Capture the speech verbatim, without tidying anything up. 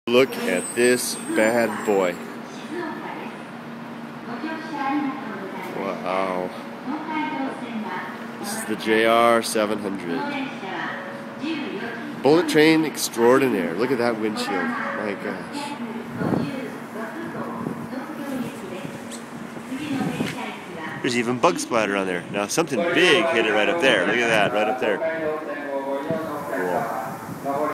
Look at this bad boy. Wow. This is the J R seven hundred. Bullet train extraordinaire. Look at that windshield. My gosh. There's even bug splatter on there. Now something big hit it right up there. Look at that, right up there.